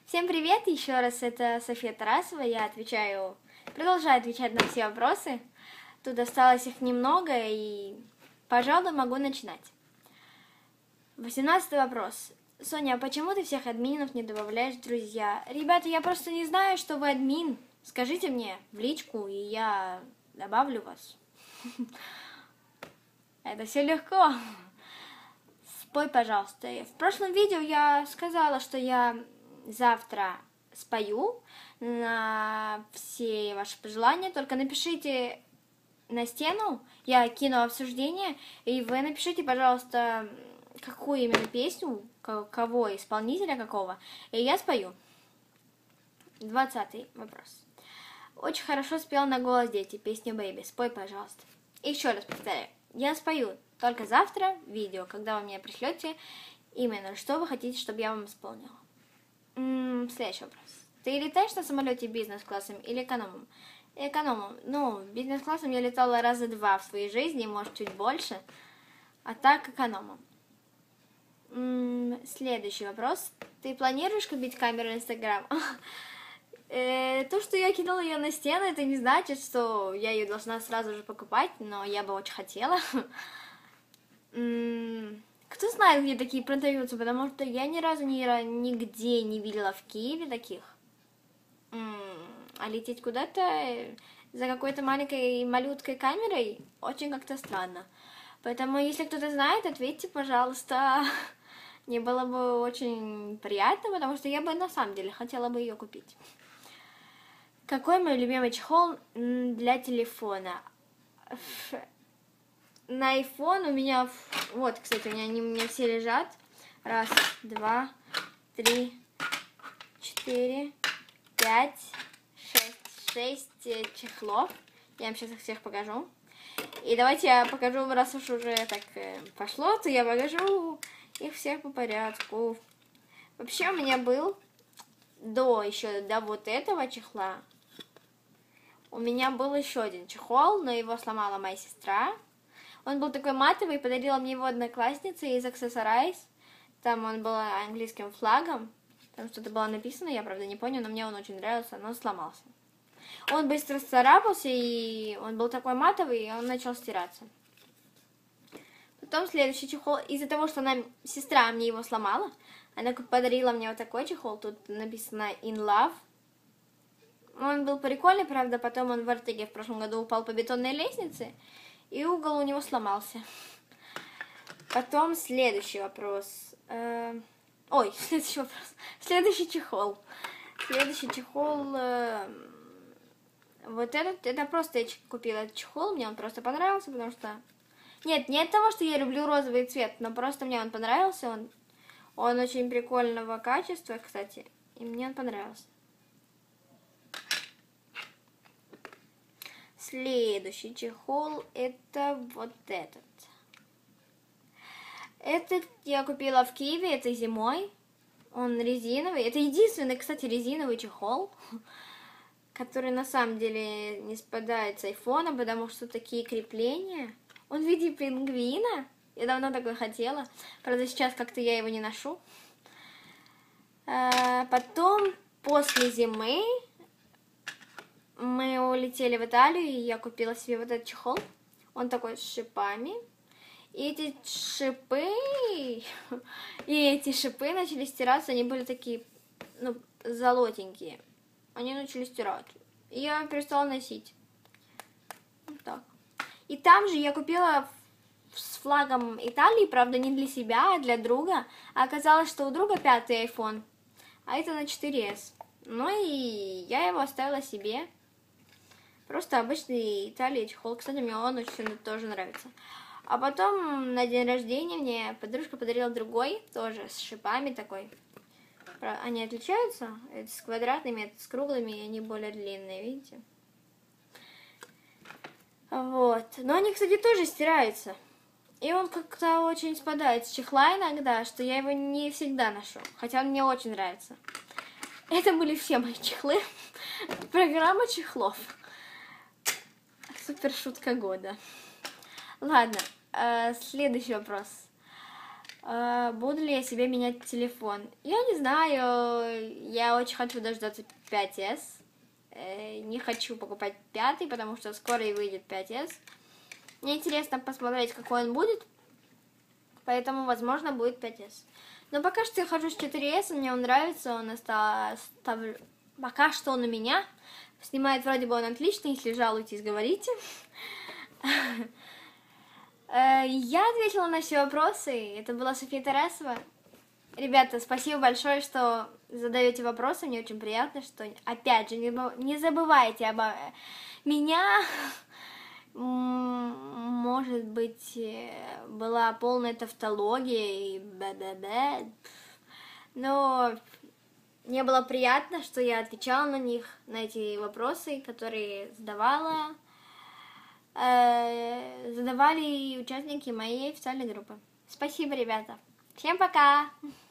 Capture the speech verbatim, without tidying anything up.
Всем привет! Еще раз, это София Тарасова. Я отвечаю, продолжаю отвечать на все вопросы. Тут осталось их немного, и, пожалуй, могу начинать. восемнадцатый вопрос. Соня, а почему ты всех админов не добавляешь в друзья? Ребята, я просто не знаю, что вы админ. Скажите мне в личку, и я добавлю вас. Это все легко. Спой, пожалуйста. В прошлом видео я сказала, что я завтра спою на все ваши пожелания. Только напишите на стену, я кину обсуждение, и вы напишите, пожалуйста, какую именно песню, кого, исполнителя какого, и я спою. Двадцатый вопрос. Очень хорошо спел на голос дети песню «Baby». Спой, пожалуйста. И еще раз повторяю. Я спою только завтра видео, когда вы мне пришлете именно, что вы хотите, чтобы я вам исполнила. М-м, следующий вопрос. Ты летаешь на самолете бизнес-классом или экономом? Экономом. Ну, бизнес-классом я летала раза два в своей жизни, может, чуть больше. А так экономом. М-м, следующий вопрос. Ты планируешь купить камеру Инстаграм? То, что я кинула ее на стену, это не значит, что я ее должна сразу же покупать, но я бы очень хотела. Кто знает, где такие продаются, потому что я ни разу ни, нигде не видела в Киеве таких. А лететь куда-то за какой-то маленькой малюткой камерой очень как-то странно. Поэтому, если кто-то знает, ответьте, пожалуйста. Мне было бы очень приятно, потому что я бы на самом деле хотела бы ее купить. Какой мой любимый чехол для телефона? На iPhone у меня... Вот, кстати, у меня они у меня все лежат. Раз, два, три, четыре, пять, шесть. Шесть чехлов. Я вам сейчас их всех покажу. И давайте я покажу, раз уж уже так пошло, то я покажу их всех по порядку. Вообще у меня был до еще до вот этого чехла. У меня был еще один чехол, но его сломала моя сестра. Он был такой матовый, подарила мне его одноклассница из Accessorize. Там он был английским флагом. Там что-то было написано, я, правда, не поняла, но мне он очень нравился, но сломался. Он быстро царапался, и он был такой матовый, и он начал стираться. Потом следующий чехол, из-за того, что она, сестра мне его сломала, она подарила мне вот такой чехол, тут написано In Love. Он был прикольный, правда, потом он в Артеге в прошлом году упал по бетонной лестнице, и угол у него сломался. Потом следующий вопрос. Э, ой, следующий вопрос. Следующий чехол. Следующий чехол. Э, вот этот, это просто я купила этот чехол, мне он просто понравился, потому что... Нет, не от того, что я люблю розовый цвет, но просто мне он понравился. Он, он очень прикольного качества, кстати, и мне он понравился. Следующий чехол это вот этот. Этот я купила в Киеве этой зимой. Он резиновый. Это единственный, кстати, резиновый чехол, который на самом деле не спадает с айфона, потому что такие крепления. Он в виде пингвина. Я давно такой хотела. Правда, сейчас как-то я его не ношу. А потом, после зимы, мы улетели в Италию, и я купила себе вот этот чехол. Он такой с шипами. И эти шипы... И эти шипы начали стираться. Они были такие, ну, золотенькие. Они начали стирать. И я перестала носить. Вот так. И там же я купила с флагом Италии, правда, не для себя, а для друга. А оказалось, что у друга пятый айфон, а это на четыре эс. Ну и я его оставила себе. Просто обычный Италии чехол. Кстати, мне он очень тоже нравится. А потом на день рождения мне подружка подарила другой, тоже с шипами такой. Они отличаются? Это с квадратными, это с круглыми, и они более длинные, видите? Вот. Но они, кстати, тоже стираются. И он как-то очень спадает с чехла иногда, что я его не всегда ношу. Хотя он мне очень нравится. Это были все мои чехлы. Программа чехлов. Супер шутка года. Ладно, следующий вопрос. Э, буду ли я себе менять телефон? Я не знаю, я очень хочу дождаться пять эс. Э, не хочу покупать пятый, потому что скоро и выйдет пять эс. Мне интересно посмотреть, какой он будет, поэтому, возможно, будет пять эс. Но пока что я хожу с четыре эс, мне он нравится, он остав... пока что он у меня. Снимает вроде бы он отлично, если жалуетесь, говорите. Я ответила на все вопросы. Это была София Тарасова. Ребята, спасибо большое, что задаете вопросы. Мне очень приятно, что, опять же, не забывайте обо меня. Может быть, была полная тавтология и б-б-б. Но мне было приятно, что я отвечала на них, на эти вопросы, которые задавала. Задавали участники моей официальной группы. Спасибо, ребята. Всем пока!